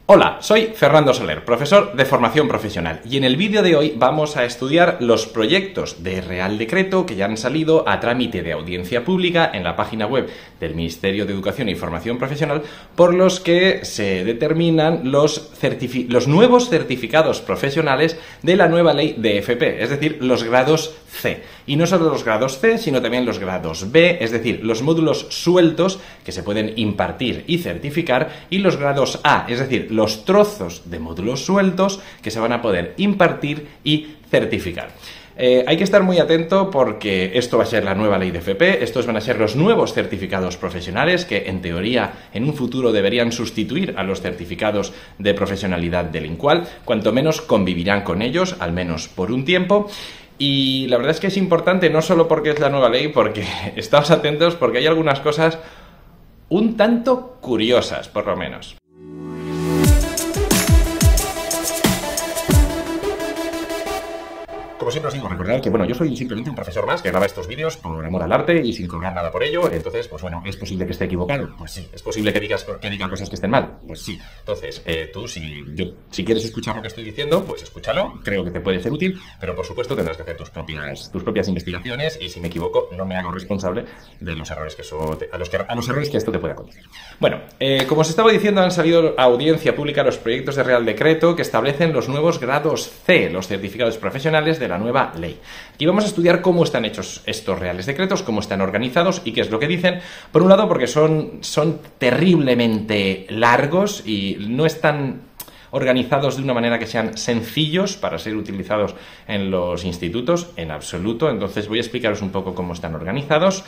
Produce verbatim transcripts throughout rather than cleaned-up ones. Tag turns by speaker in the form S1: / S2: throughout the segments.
S1: Hola, soy Fernando Soler, profesor de formación profesional, y en el vídeo de hoy vamos a estudiar los proyectos de Real Decreto que ya han salido a trámite de audiencia pública en la página web del Ministerio de Educación y Formación Profesional, por los que se determinan los, los nuevos certificados profesionales de la nueva ley de F P, es decir, los grados C. Y no solo los grados C, sino también los grados B, es decir, los módulos sueltos que se pueden impartir y certificar, y los grados A, es decir, los trozos de módulos sueltos que se van a poder impartir y certificar. Eh, hay que estar muy atento porque esto va a ser la nueva ley de F P, estos van a ser los nuevos certificados profesionales que en teoría en un futuro deberían sustituir a los certificados de profesionalidad delincual, cuanto menos convivirán con ellos, al menos por un tiempo. Y la verdad es que es importante no solo porque es la nueva ley, porque estamos atentos porque hay algunas cosas un tanto curiosas, por lo menos. Como siempre os digo, recordad que bueno, yo soy simplemente un profesor más que graba estos vídeos por amor al arte y sin cobrar nada por ello. Entonces, pues bueno, ¿es posible que esté equivocado? Pues sí. ¿Es posible que digas que diga cosas que estén mal? Pues sí. Entonces, eh, tú si, yo, si quieres escuchar lo que estoy diciendo, pues escúchalo, creo que te puede ser útil, pero por supuesto tendrás que hacer tus propias, tus propias investigaciones y si me equivoco no me hago responsable de los errores que eso te, a, los que, a los errores que esto te pueda conducir. Bueno, eh, como os estaba diciendo, han salido a audiencia pública los proyectos de Real Decreto que establecen los nuevos grados C, los certificados profesionales de la nueva ley. Aquí vamos a estudiar cómo están hechos estos reales decretos, cómo están organizados y qué es lo que dicen. Por un lado, porque son, son terriblemente largos y no están organizados de una manera que sean sencillos para ser utilizados en los institutos, en absoluto. Entonces voy a explicaros un poco cómo están organizados.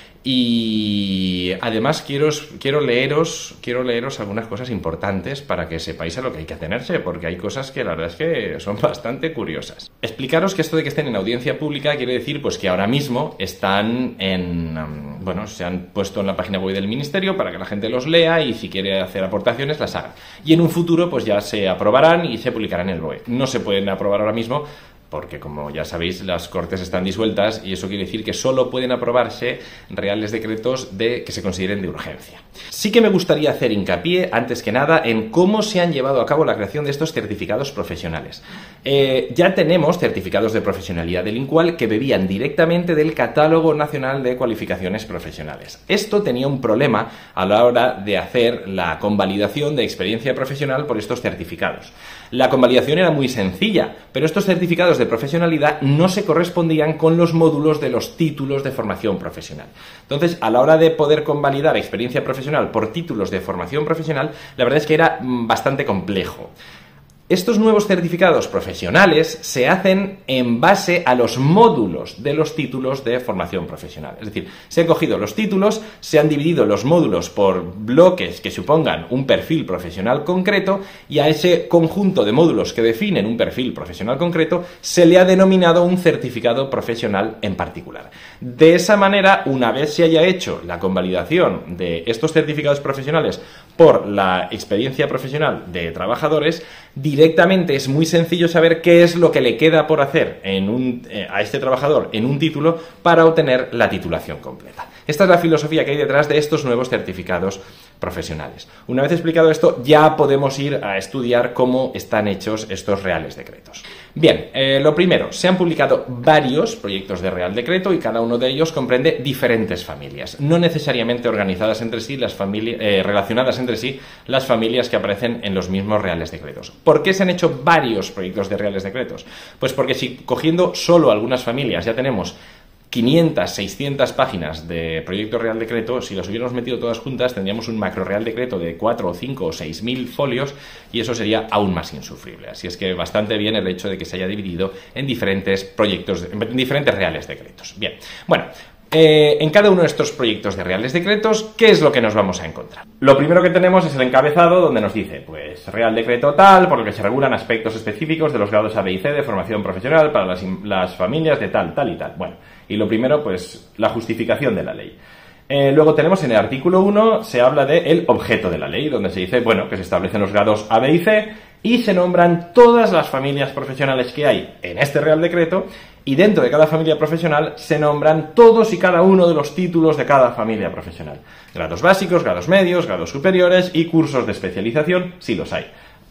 S1: Y además quiero, quiero, leeros, quiero leeros algunas cosas importantes para que sepáis a lo que hay que atenerse, porque hay cosas que la verdad es que son bastante curiosas. Explicaros que esto de que estén en audiencia pública quiere decir pues que ahora mismo están en... Um, bueno, se han puesto en la página web del Ministerio para que la gente los lea y si quiere hacer aportaciones las haga. Y en un futuro pues ya se aprobarán y se publicarán en el B O E. No se pueden aprobar ahora mismo porque, como ya sabéis, las Cortes están disueltas y eso quiere decir que solo pueden aprobarse reales decretos de, que se consideren de urgencia. Sí que me gustaría hacer hincapié, antes que nada, en cómo se han llevado a cabo la creación de estos certificados profesionales. Eh, ya tenemos certificados de profesionalidad delincual que bebían directamente del Catálogo Nacional de Cualificaciones Profesionales. Esto tenía un problema a la hora de hacer la convalidación de experiencia profesional por estos certificados. La convalidación era muy sencilla, pero estos certificados de profesionalidad no se correspondían con los módulos de los títulos de formación profesional. Entonces, a la hora de poder convalidar experiencia profesional por títulos de formación profesional, la verdad es que era bastante complejo. Estos nuevos certificados profesionales se hacen en base a los módulos de los títulos de formación profesional. Es decir, se han cogido los títulos, se han dividido los módulos por bloques que supongan un perfil profesional concreto y a ese conjunto de módulos que definen un perfil profesional concreto se le ha denominado un certificado profesional en particular. De esa manera, una vez se haya hecho la convalidación de estos certificados profesionales por la experiencia profesional de trabajadores, directamente es muy sencillo saber qué es lo que le queda por hacer en un, eh, a este trabajador en un título para obtener la titulación completa. Esta es la filosofía que hay detrás de estos nuevos certificados profesionales. Una vez explicado esto, ya podemos ir a estudiar cómo están hechos estos reales decretos. Bien, eh, lo primero, se han publicado varios proyectos de Real Decreto y cada uno de ellos comprende diferentes familias, no necesariamente organizadas entre sí, las familias, eh, relacionadas entre sí, las familias que aparecen en los mismos reales decretos. ¿Por qué se han hecho varios proyectos de reales decretos? Pues porque si cogiendo solo algunas familias ya tenemos quinientas, seiscientas páginas de proyecto Real Decreto, si los hubiéramos metido todas juntas tendríamos un macro Real Decreto de cuatro, cinco o seis mil folios y eso sería aún más insufrible. Así es que bastante bien el hecho de que se haya dividido en diferentes proyectos, en diferentes Reales Decretos. Bien, bueno, Eh, en cada uno de estos proyectos de reales decretos, ¿qué es lo que nos vamos a encontrar? Lo primero que tenemos es el encabezado donde nos dice, pues, Real Decreto tal, por el que se regulan aspectos específicos de los grados A, B y C de formación profesional para las, las familias de tal, tal y tal. Bueno, y lo primero, pues, la justificación de la ley. Eh, luego tenemos en el artículo uno, se habla del objeto de la ley, donde se dice, bueno, que se establecen los grados A, B y C y se nombran todas las familias profesionales que hay en este Real Decreto y dentro de cada familia profesional se nombran todos y cada uno de los títulos de cada familia profesional. Grados básicos, grados medios, grados superiores y cursos de especialización, si los hay.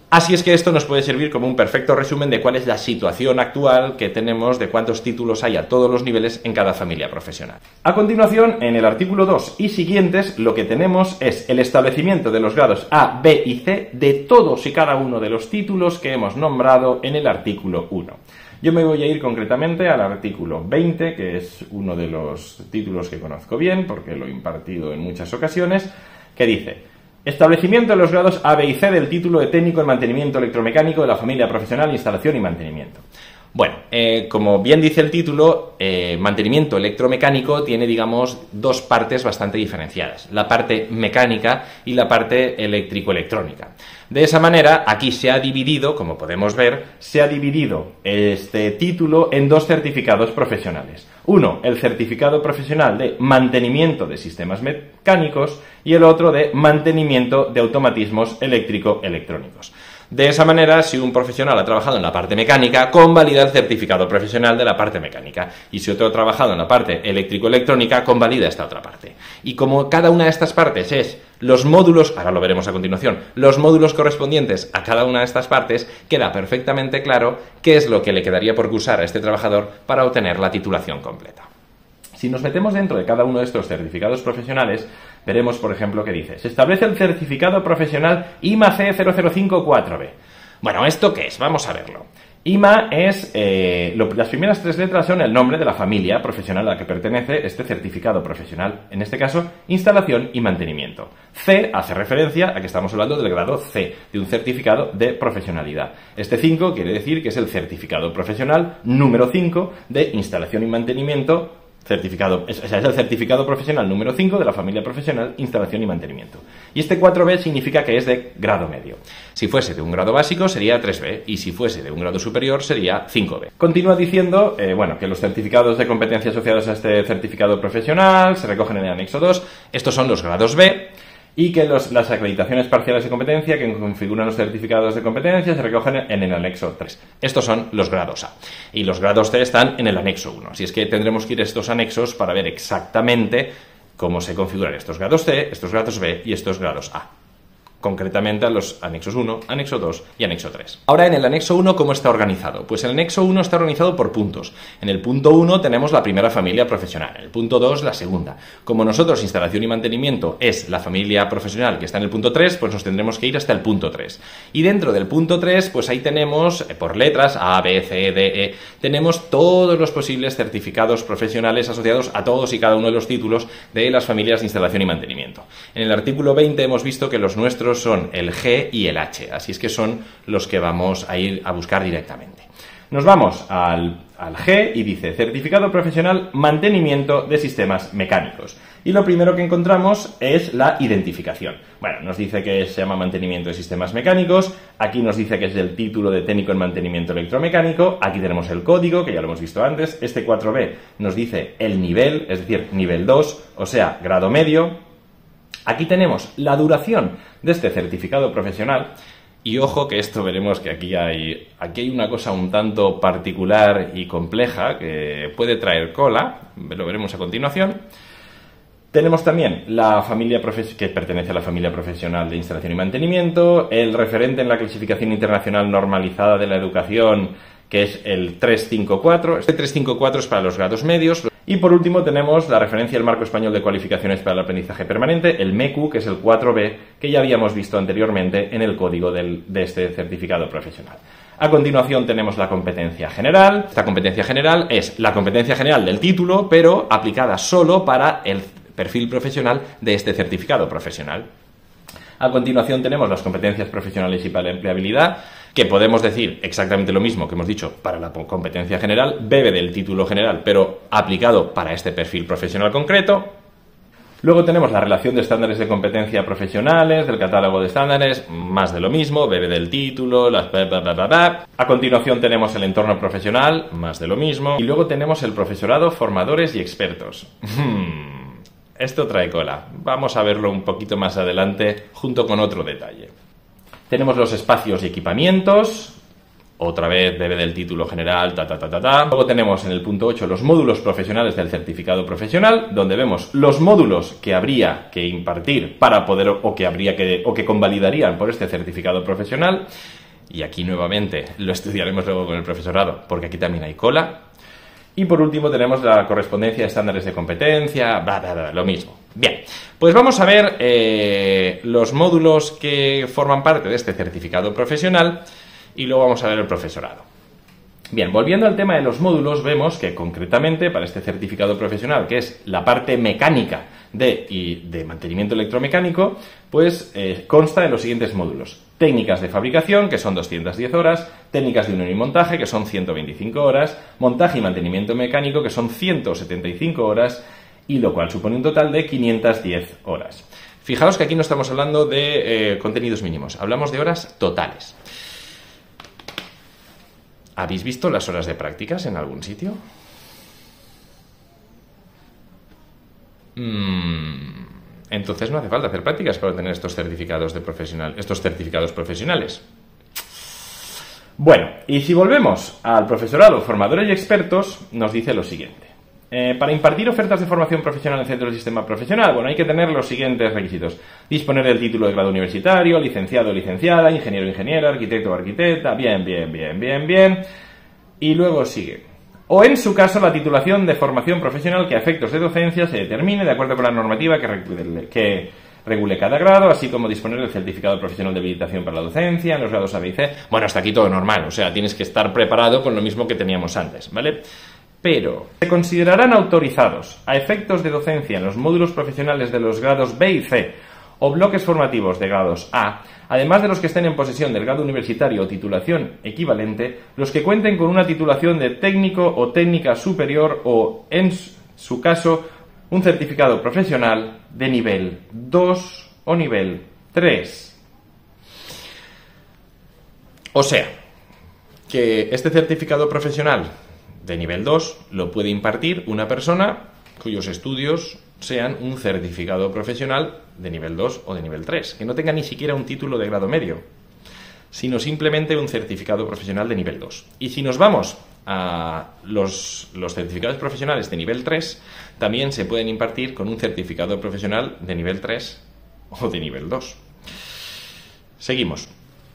S1: Así es que esto nos puede servir como un perfecto resumen de cuál es la situación actual que tenemos, de cuántos títulos hay a todos los niveles en cada familia profesional. A continuación, en el artículo dos y siguientes, lo que tenemos es el establecimiento de los grados A, B y C de todos y cada uno de los títulos que hemos nombrado en el artículo uno. Yo me voy a ir concretamente al artículo veinte, que es uno de los títulos que conozco bien, porque lo he impartido en muchas ocasiones, que dice: establecimiento de los grados A, B y C del título de técnico en mantenimiento electromecánico de la familia profesional, instalación y mantenimiento. Bueno, eh, como bien dice el título, eh, mantenimiento electromecánico tiene, digamos, dos partes bastante diferenciadas: la parte mecánica y la parte eléctrico-electrónica. De esa manera, aquí se ha dividido, como podemos ver, se ha dividido este título en dos certificados profesionales. Uno, el certificado profesional de mantenimiento de sistemas mecánicos, y el otro de mantenimiento de automatismos eléctrico-electrónicos. De esa manera, si un profesional ha trabajado en la parte mecánica, convalida el certificado profesional de la parte mecánica. Y si otro ha trabajado en la parte eléctrico-electrónica, convalida esta otra parte. Y como cada una de estas partes es los módulos, ahora lo veremos a continuación, los módulos correspondientes a cada una de estas partes, queda perfectamente claro qué es lo que le quedaría por cursar a este trabajador para obtener la titulación completa. Si nos metemos dentro de cada uno de estos certificados profesionales, veremos, por ejemplo, que dice: se establece el certificado profesional I M A C cero cero cinco cuatro B. Bueno, ¿esto qué es? Vamos a verlo. I M A es, eh, lo, las primeras tres letras son el nombre de la familia profesional a la que pertenece este certificado profesional, en este caso, instalación y mantenimiento. C hace referencia a que estamos hablando del grado C, de un certificado de profesionalidad. Este cinco quiere decir que es el certificado profesional número cinco de instalación y mantenimiento. Certificado, es, o sea, es el certificado profesional número cinco de la familia profesional, instalación y mantenimiento. Y este cuatro B significa que es de grado medio. Si fuese de un grado básico sería tres B, y si fuese de un grado superior sería cinco B. Continúa diciendo, eh, bueno, que los certificados de competencia asociados a este certificado profesional se recogen en el anexo dos. Estos son los grados B. Y que los, las acreditaciones parciales de competencia que configuran los certificados de competencia se recogen en el anexo tres. Estos son los grados A. Y los grados C están en el anexo uno. Así es que tendremos que ir a estos anexos para ver exactamente cómo se configuran estos grados C, estos grados B y estos grados A. Concretamente a los anexos uno, anexo dos y anexo tres. Ahora, en el anexo uno, ¿cómo está organizado? Pues el anexo uno está organizado por puntos. En el punto uno tenemos la primera familia profesional, en el punto dos la segunda. Como nosotros, instalación y mantenimiento, es la familia profesional que está en el punto tres, pues nos tendremos que ir hasta el punto tres. Y dentro del punto tres, pues ahí tenemos, por letras, A, B, C, D, E, tenemos todos los posibles certificados profesionales asociados a todos y cada uno de los títulos de las familias de instalación y mantenimiento. En el artículo veinte hemos visto que los nuestros son el G y el H, así es que son los que vamos a ir a buscar directamente. Nos vamos al, al G y dice certificado profesional mantenimiento de sistemas mecánicos. Y lo primero que encontramos es la identificación. Bueno, nos dice que se llama mantenimiento de sistemas mecánicos, aquí nos dice que es el título de técnico en mantenimiento electromecánico, aquí tenemos el código, que ya lo hemos visto antes, este cuatro B nos dice el nivel, es decir, nivel dos, o sea, grado medio. Aquí tenemos la duración de este certificado profesional y ojo que esto veremos que aquí hay, aquí hay una cosa un tanto particular y compleja que puede traer cola, lo veremos a continuación. Tenemos también la familia que pertenece a la familia profesional de instalación y mantenimiento, el referente en la clasificación internacional normalizada de la educación, que es el trescientos cincuenta y cuatro. Este trescientos cincuenta y cuatro es para los grados medios. Y por último tenemos la referencia al Marco Español de Cualificaciones para el Aprendizaje Permanente, el M E C U, que es el cuatro B, que ya habíamos visto anteriormente en el código del, de este certificado profesional. A continuación tenemos la competencia general. Esta competencia general es la competencia general del título, pero aplicada solo para el perfil profesional de este certificado profesional. A continuación tenemos las competencias profesionales y para la empleabilidad, que podemos decir exactamente lo mismo que hemos dicho para la competencia general, bebe del título general, pero aplicado para este perfil profesional concreto. Luego tenemos la relación de estándares de competencia profesionales, del catálogo de estándares, más de lo mismo, bebe del título, las bla, bla, bla, bla, bla. A continuación tenemos el entorno profesional, más de lo mismo. Y luego tenemos el profesorado, formadores y expertos. Esto trae cola. Vamos a verlo un poquito más adelante junto con otro detalle. Tenemos los espacios y equipamientos, otra vez debe del título general, ta, ta, ta, ta, ta. Luego tenemos en el punto ocho los módulos profesionales del certificado profesional, donde vemos los módulos que habría que impartir para poder, o que habría que, o que convalidarían por este certificado profesional. Y aquí nuevamente lo estudiaremos luego con el profesorado, porque aquí también hay cola. Y por último tenemos la correspondencia de estándares de competencia, bla, bla, bla, lo mismo. Bien, pues vamos a ver eh, los módulos que forman parte de este certificado profesional y luego vamos a ver el profesorado. Bien, volviendo al tema de los módulos, vemos que concretamente para este certificado profesional, que es la parte mecánica de, y de mantenimiento electromecánico, pues eh, consta de los siguientes módulos. Técnicas de fabricación, que son doscientas diez horas, técnicas de unión y montaje, que son ciento veinticinco horas, montaje y mantenimiento mecánico, que son ciento setenta y cinco horas, y lo cual supone un total de quinientas diez horas. Fijaos que aquí no estamos hablando de eh, contenidos mínimos, hablamos de horas totales. ¿Habéis visto las horas de prácticas en algún sitio? Mm, entonces no hace falta hacer prácticas para tener estos certificados de profesional, estos certificados profesionales. Bueno, y si volvemos al profesorado, formadores y expertos, nos dice lo siguiente. Eh, para impartir ofertas de formación profesional en centros del sistema profesional, bueno, hay que tener los siguientes requisitos. Disponer del título de grado universitario, licenciado o licenciada, ingeniero o ingeniera, arquitecto o arquitecta, bien, bien, bien, bien, bien. Y luego sigue. O en su caso, la titulación de formación profesional que a efectos de docencia se determine de acuerdo con la normativa que regule, que regule cada grado, así como disponer del certificado profesional de habilitación para la docencia en los grados A, B y C. Bueno, hasta aquí todo normal, o sea, tienes que estar preparado con lo mismo que teníamos antes, ¿vale? Pero se considerarán autorizados a efectos de docencia en los módulos profesionales de los grados B y C o bloques formativos de grados A, además de los que estén en posesión del grado universitario o titulación equivalente, los que cuenten con una titulación de técnico o técnica superior o, en su caso, un certificado profesional de nivel dos o nivel tres. O sea, que este certificado profesional de nivel dos lo puede impartir una persona cuyos estudios sean un certificado profesional de nivel dos o de nivel tres, que no tenga ni siquiera un título de grado medio, sino simplemente un certificado profesional de nivel dos. Y si nos vamos a los, los certificados profesionales de nivel tres, también se pueden impartir con un certificado profesional de nivel tres o de nivel dos. Seguimos.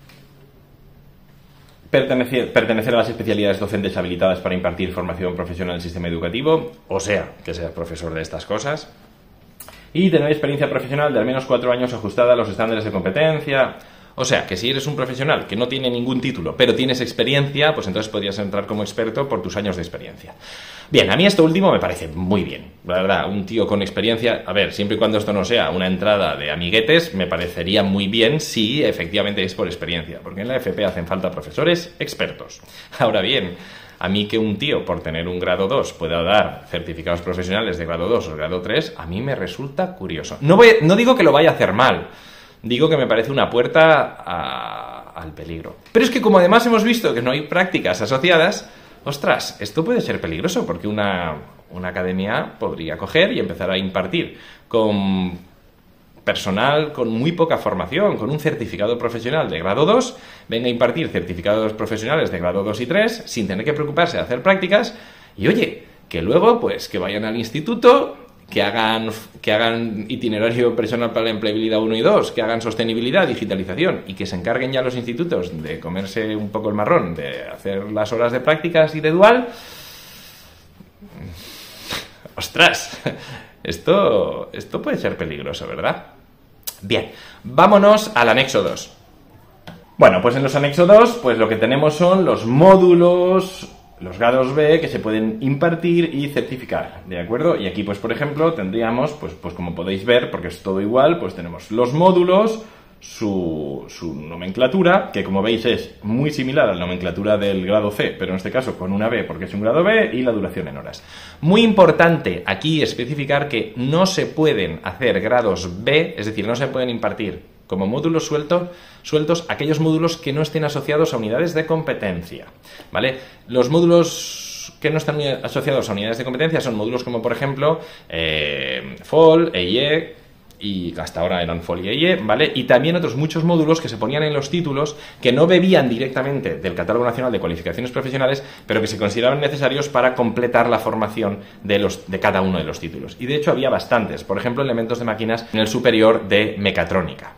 S1: Pertenecer, pertenecer a las especialidades docentes habilitadas para impartir formación profesional en el sistema educativo, o sea, que seas profesor de estas cosas. Y tener experiencia profesional de al menos cuatro años ajustada a los estándares de competencia. O sea, que si eres un profesional que no tiene ningún título, pero tienes experiencia, pues entonces podrías entrar como experto por tus años de experiencia. Bien, a mí esto último me parece muy bien. La verdad, un tío con experiencia, a ver, siempre y cuando esto no sea una entrada de amiguetes, me parecería muy bien si efectivamente es por experiencia, porque en la F P hacen falta profesores expertos. Ahora bien, a mí que un tío por tener un grado dos pueda dar certificados profesionales de grado dos o grado tres, a mí me resulta curioso. No, voy, no digo que lo vaya a hacer mal, digo que me parece una puerta a, al peligro. Pero es que como además hemos visto que no hay prácticas asociadas, ostras, esto puede ser peligroso porque una, una academia podría coger y empezar a impartir con personal con muy poca formación, con un certificado profesional de grado dos, venga a impartir certificados profesionales de grado dos y tres sin tener que preocuparse de hacer prácticas y oye, que luego pues que vayan al instituto, que hagan, que hagan itinerario personal para la empleabilidad uno y dos, que hagan sostenibilidad, digitalización y que se encarguen ya los institutos de comerse un poco el marrón, de hacer las horas de prácticas y de dual. ¡Ostras! Esto, esto puede ser peligroso, ¿verdad? Bien, vámonos al anexo dos. Bueno, pues en los anexos dos, pues lo que tenemos son los módulos, los grados B que se pueden impartir y certificar, ¿de acuerdo? Y aquí, pues por ejemplo, tendríamos, pues, pues como podéis ver, porque es todo igual, pues tenemos los módulos, su, su nomenclatura, que como veis es muy similar a la nomenclatura del grado C, pero en este caso con una B porque es un grado B, y la duración en horas. Muy importante aquí especificar que no se pueden hacer grados B, es decir, no se pueden impartir como módulos sueltos, sueltos aquellos módulos que no estén asociados a unidades de competencia, ¿vale? Los módulos que no están asociados a unidades de competencia son módulos como, por ejemplo, eh, F O L, E I E y hasta ahora eran Folie I E, ¿vale? Y también otros muchos módulos que se ponían en los títulos que no bebían directamente del Catálogo Nacional de Cualificaciones Profesionales, pero que se consideraban necesarios para completar la formación de, los, de cada uno de los títulos. Y de hecho había bastantes, por ejemplo, elementos de máquinas en el superior de mecatrónica.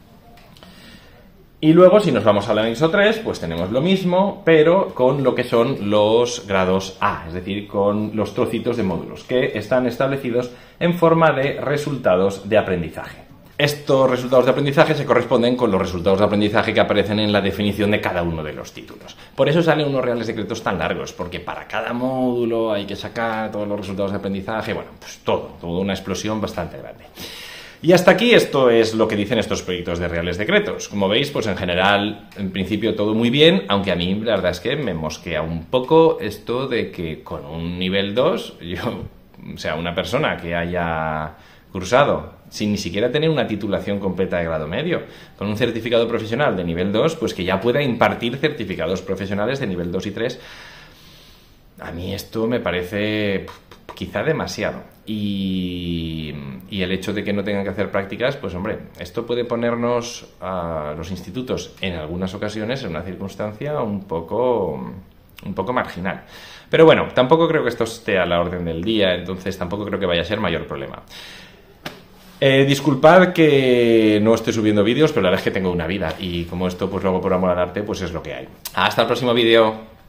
S1: Y luego, si nos vamos al anexo tres, pues tenemos lo mismo, pero con lo que son los grados A, es decir, con los trocitos de módulos, que están establecidos en forma de resultados de aprendizaje. Estos resultados de aprendizaje se corresponden con los resultados de aprendizaje que aparecen en la definición de cada uno de los títulos. Por eso salen unos reales decretos tan largos, porque para cada módulo hay que sacar todos los resultados de aprendizaje, bueno, pues todo, toda una explosión bastante grande. Y hasta aquí esto es lo que dicen estos proyectos de reales decretos. Como veis, pues en general, en principio todo muy bien, aunque a mí la verdad es que me mosquea un poco esto de que con un nivel dos, yo, o sea, una persona que haya cursado sin ni siquiera tener una titulación completa de grado medio, con un certificado profesional de nivel dos, pues que ya pueda impartir certificados profesionales de nivel dos y tres. A mí esto me parece quizá demasiado. Y, y el hecho de que no tengan que hacer prácticas, pues hombre, esto puede ponernos a los institutos en algunas ocasiones en una circunstancia un poco, un poco marginal. Pero bueno, tampoco creo que esto esté a la orden del día, entonces tampoco creo que vaya a ser mayor problema. Eh, disculpad que no esté subiendo vídeos, pero la verdad es que tengo una vida y como esto pues luego por amor al arte pues es lo que hay. Hasta el próximo vídeo.